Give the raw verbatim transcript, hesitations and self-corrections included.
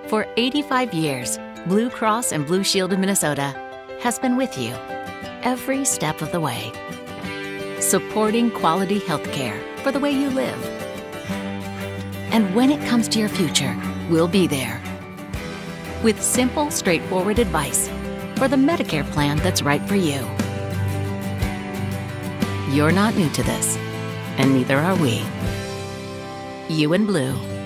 For eighty-five years, Blue Cross and Blue Shield of Minnesota has been with you every step of the way, supporting quality health care for the way you live. And when it comes to your future, we'll be there with simple, straightforward advice for the Medicare plan that's right for you. You're not new to this, and neither are we. You and Blue.